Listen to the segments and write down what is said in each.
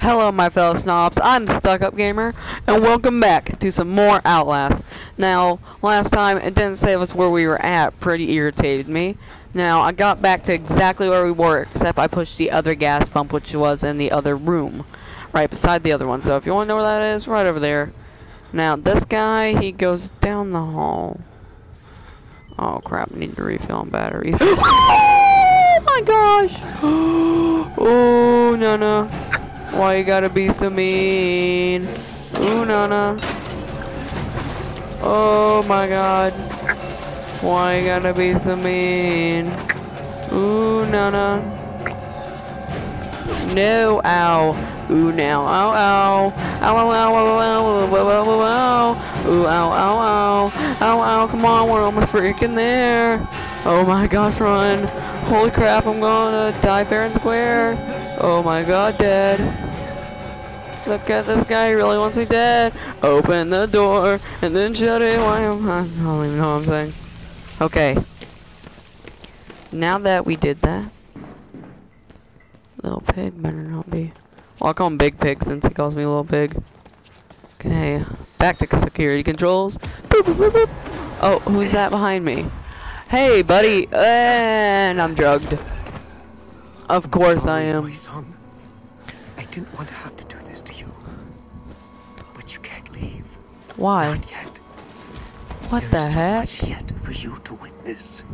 Hello my fellow snobs, I'm Stuck Up Gamer, and welcome back to some more Outlast. Now, last time it didn't save us where we were at, pretty irritated me. Now, I got back to exactly where we were, except I pushed the other gas pump, which was in the other room, right beside the other one. So if you want to know where that is, right over there. Now, this guy, he goes down the hall. Oh crap, I need to refill on batteries. Oh my gosh! Oh, no. Why you gotta be so mean? Ooh, Nana. Oh my god. Why you gotta be so mean? Ooh, Nana. No, ow. Ooh, now, ow, ow. Ow, ow, ow, ow, ow, ow, ow, ow, ow. Ooh, ow, ow, ow. Ow, ow, come on, we're almost freaking there. Oh my gosh, run. Holy crap, I'm gonna die fair and square. Oh my god, dead. Look at this guy, he really wants me dead. Open the door and then shut it. I don't even know what I'm saying. Okay. Now that we did that, little pig better not be. Well, I'll call him Big Pig since he calls me Little Pig. Okay, back to security controls. Boop, boop, boop, boop. Oh, who's that behind me? Hey, buddy, and I'm drugged. Of course I am. My son, I didn't want to have to do this to you, but you can't leave. Why? Not yet. What the heck? There's so much yet for you to witness.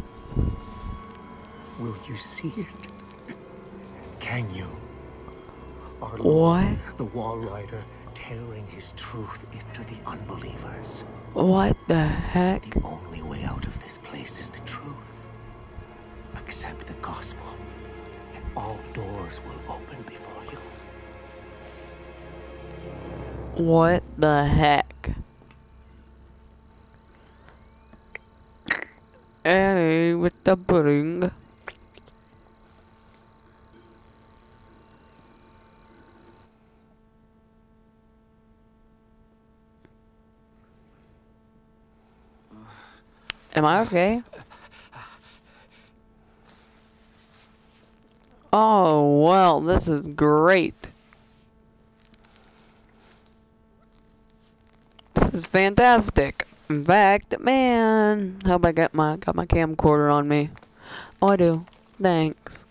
Will you see it? Can you? Our Lord, the Wall Rider, tearing his truth into the unbelievers. What the heck? The only way out of this place is the truth. Accept the gospel, and all doors will open before you. What the heck? Hey, with the pudding. Am I okay? Oh, well, this is great. This is fantastic. In fact, man, hope I got my camcorder on me. Oh, I do. Thanks.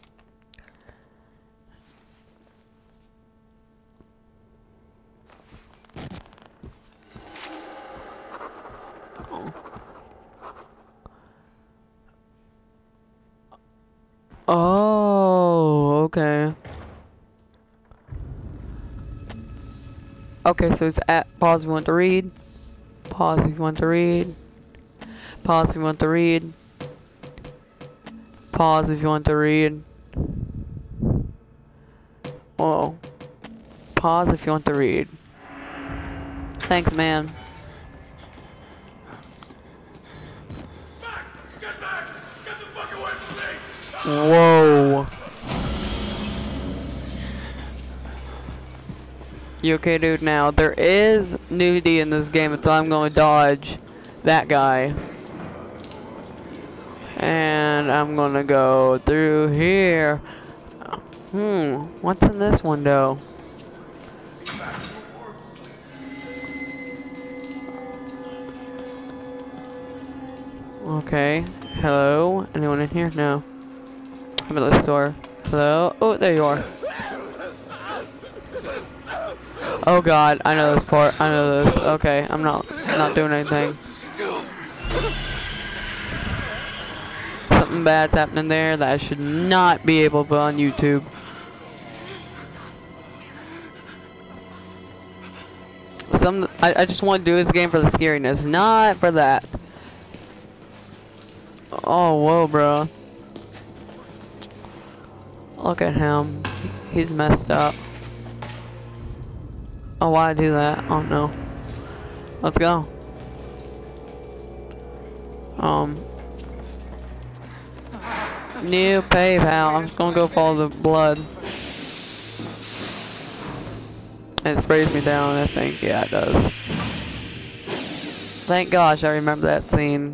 Oh, okay. Okay, so it's at pause if you want to read. Pause if you want to read. Pause if you want to read. Pause if you want to read. Whoa. Pause if you want to read. Thanks, man. Get back! Get the fuck away from me! Whoa. You okay, dude? Now, there is nudity in this game, so I'm going to dodge that guy. And I'm going to go through here. What's in this window? Okay. Hello? Anyone in here? No. How about this door? Hello? Oh, there you are. Oh god, I know this part. I know this. Okay, I'm not doing anything. Something bad's happening there that I should not be able to put on YouTube. I just want to do this game for the scariness, not for that. Oh, whoa, bro. Look at him. He's messed up. Oh, why I do that? I don't know. Let's go. New PayPal. I'm just gonna go follow the blood. It sprays me down, I think. Yeah, it does. Thank gosh I remember that scene.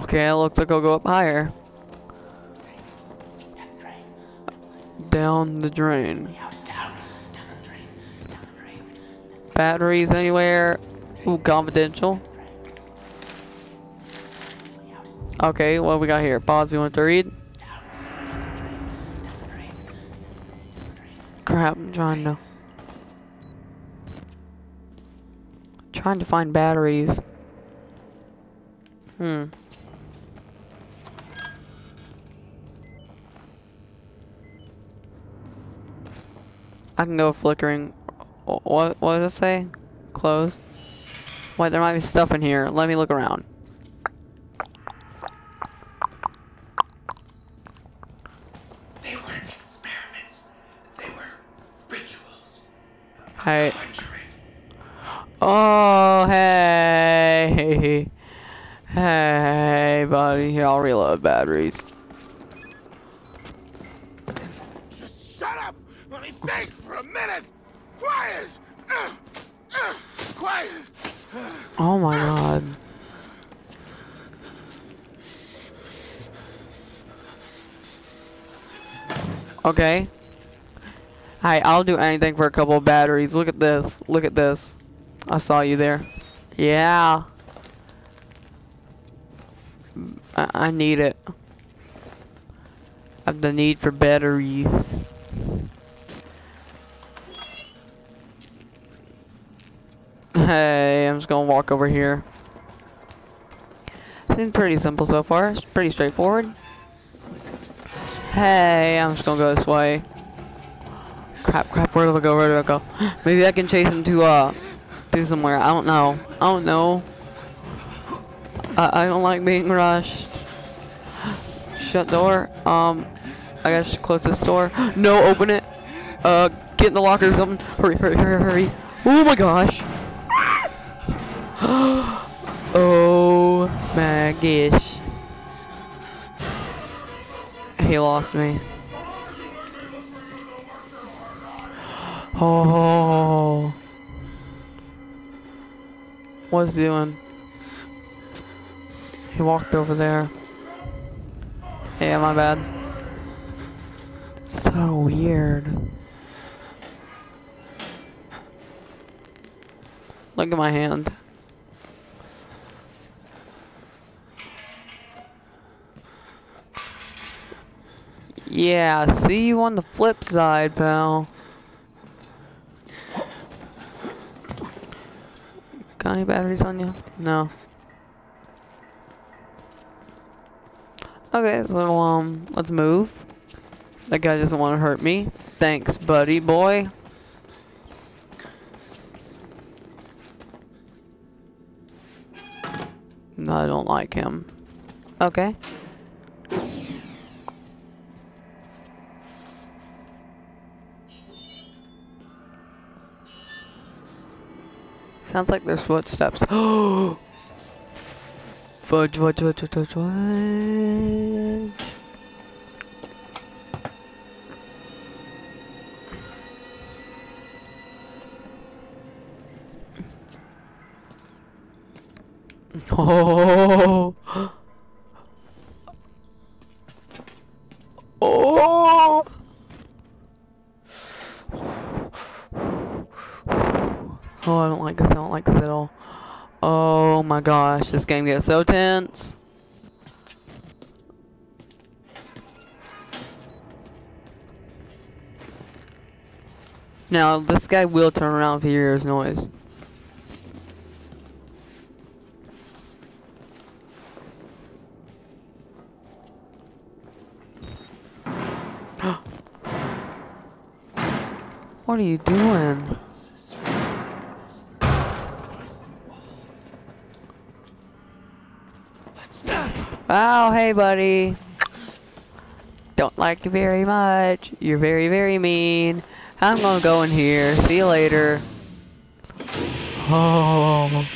Okay, it looks like I'll go up higher. Down the drain. Batteries anywhere? Ooh, confidential. Okay, what we got here? Pause, you want to read? Crap, I'm trying to find batteries. I can go flickering. What does it say? Close. Wait, there might be stuff in here. Let me look around. They weren't experiments. They were rituals. Hey. Conjuring. Oh, hey. Hey, buddy. Here, I'll reload batteries. Just shut up! Let me think for a minute! Quiet! Quiet! Oh my god. Okay. Hey, I'll do anything for a couple of batteries. Look at this. Look at this. I saw you there. Yeah. I need it. I have the need for batteries. Hey, I'm just gonna walk over here. Seems pretty simple so far. It's pretty straightforward. Hey, I'm just gonna go this way. Crap, where do I go? Where do I go? Maybe I can chase him to, do somewhere. I don't know. I don't like being rushed. Shut door. I gotta close this door. No, open it. Get in the locker or something. Hurry. Oh my gosh. Oh my gosh. He lost me. Oh. What's he doing? He walked over there. Yeah, my bad. So weird. Look at my hand. Yeah, see you on the flip side, pal. Got any batteries on you? No. Okay, so let's move. That guy doesn't want to hurt me. Thanks, buddy boy. No, I don't like him. Okay. Sounds like there's footsteps. Oh! Fudge. Oh! Oh! Oh, I don't like this at all. Oh my gosh, this game gets so tense. Now, this guy will turn around if he hears noise. What are you doing? Oh, hey, buddy. Don't like you very much. You're very, very mean. I'm gonna go in here. See you later. Oh.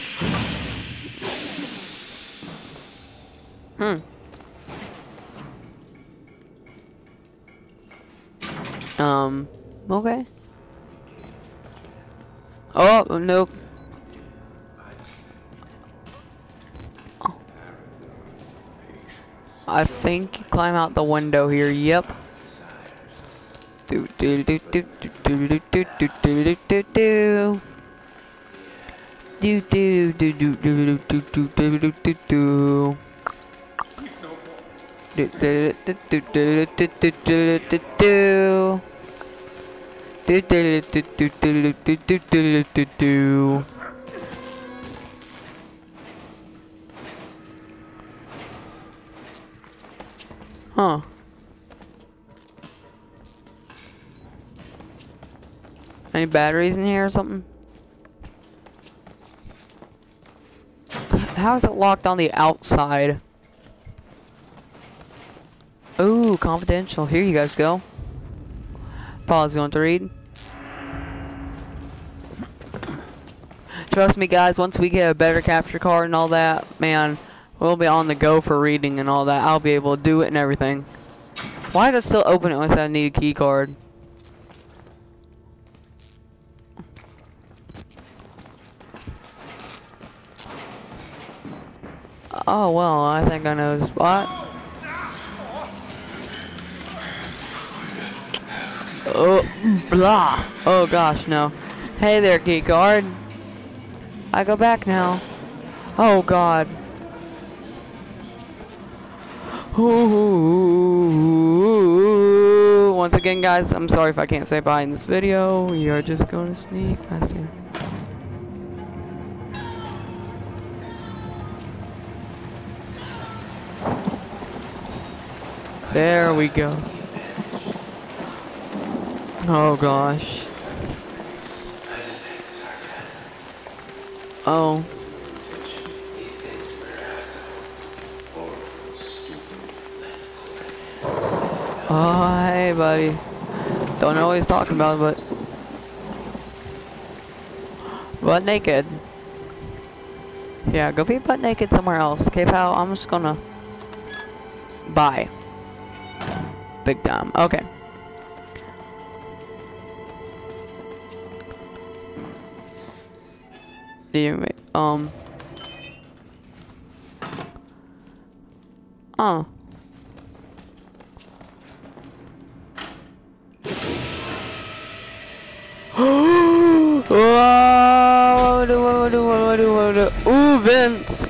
Okay. Oh, nope. I think you climb out the window here. Yep. Do do do do do do do do do do do do. Do do do do do do do do do do do do. Do do do do do do do do do do. Do do do do do do do do do do. Huh. Any batteries in here or something? How is it locked on the outside? Ooh, confidential. Here you guys go. Paul's going to read. Trust me guys, once we get a better capture card and all that, man, we'll be on the go for reading and all that. I'll be able to do it and everything. Why does it still open it once I need a key card? Oh well, I think I know the spot. Oh, blah. Oh gosh, no. Hey there, key card. I go back now. Oh god. Ooh. Once again, guys, I'm sorry if I can't say bye in this video. We are just going to sneak past here. There we go. Oh gosh. Oh. Oh, hey buddy. Don't know what he's talking about, but butt naked. Yeah, go be butt naked somewhere else. Okay, pal, I'm just gonna bye. Big time. Okay. Anyway, oh. Ooh, Vince.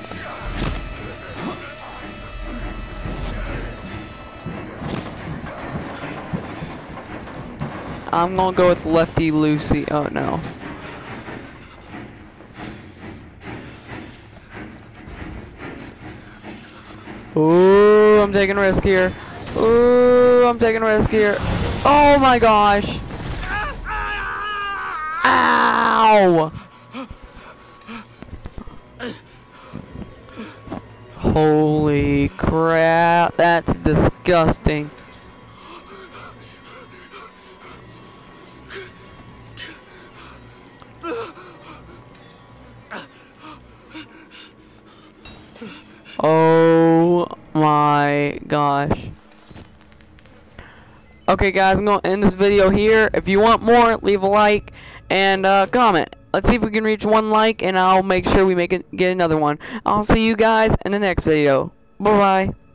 I'm gonna go with Lefty Lucy. Oh no. Ooh, I'm taking a risk here. Ooh, I'm taking a risk here. Oh my gosh. Ow! Holy crap, that's disgusting. Oh my gosh. Okay guys, I'm going to end this video here. If you want more, leave a like and comment. Let's see if we can reach 1 like and I'll make sure we get another one. I'll see you guys in the next video. Bye bye.